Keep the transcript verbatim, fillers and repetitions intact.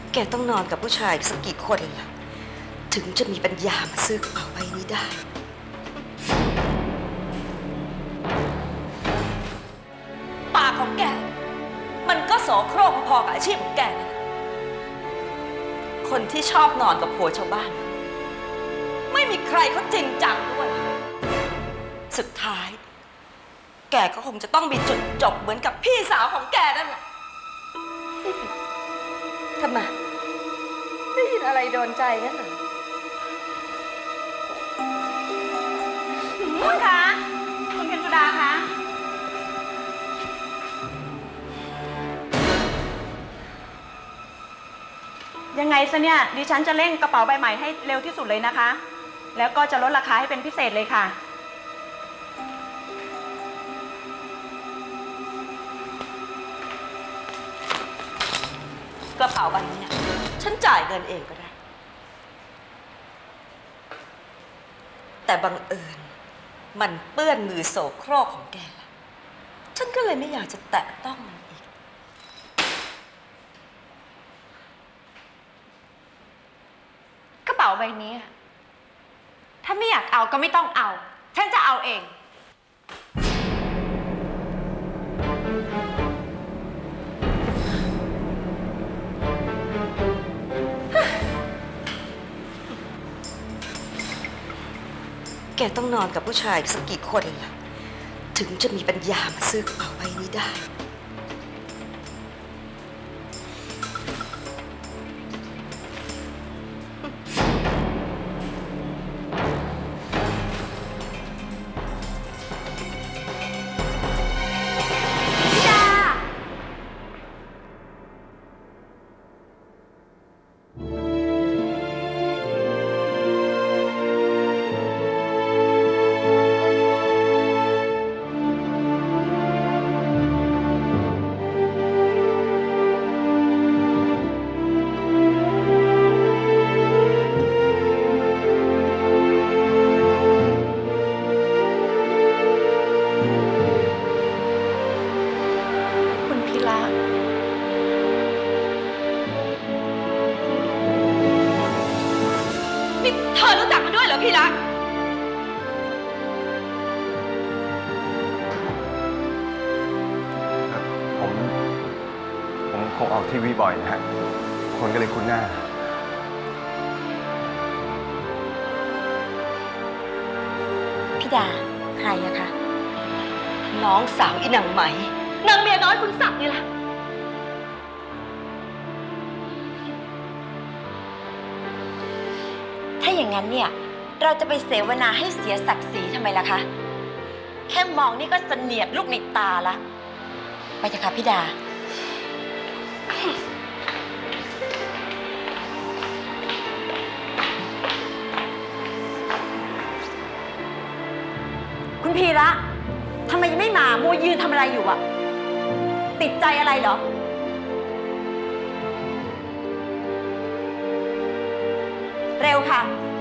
แกต้องนอนกับผู้ชายสักกี่คนล่ะถึงจะมีปัญญามาซื้อกระเป๋าใบนี้ได้ปากของแกมันก็โสโครกพอๆกับอาชีพของแกนั่นแหละคนที่ชอบนอนกับผัวชาวบ้านไม่มีใครเขาจริงจังด้วยสุดท้ายแกก็คงจะต้องมีจุดจบเหมือนกับพี่สาวของแกนั่นแหละทำไมได้ยินอะไรโดนใจงั้นเหรอคุณคะคุณเพ็ญสุดาคะยังไงซะเนี่ยดิฉันจะเร่งกระเป๋าใบใหม่ให้เร็วที่สุดเลยนะคะแล้วก็จะลดราคาให้เป็นพิเศษเลยค่ะกระเป๋าใบนี้ฉันจ่ายเงินเองก็ได้แต่บังเอิญมันเปื้อนมือโสโครกของแกล่ะฉันก็เลยไม่อยากจะแตะต้องมันอีกกระเป๋าใบนี้ถ้าไม่อยากเอาก็ไม่ต้องเอาฉันจะเอาเองแกต้องนอนกับผู้ชายสักกี่คนล่ะถึงจะมีปัญญามาซื้อกระเป๋าใบนี้ได้เธอรู้จักมันด้วยเหรอพี่รักผมผมคงออกทีวีบ่อยนะฮะคนก็เลยคุ้นหน้าพี่ดาใครอะคะน้องสาวอีนางไหมนางเมียน้อยคุณศักดิ์นี่ล่ะถ้าอย่างนั้นเนี่ยเราจะไปเสวนาให้เสียศักดิ์ศรีทำไมล่ะคะแค่มองนี่ก็เสนียดลูกในตาละไปเถอะค่ะพี่ดาคุณพีระทำไมยังไม่มามัวยืนทำอะไรอยู่อะติดใจอะไรเหรอเร็วค่ะ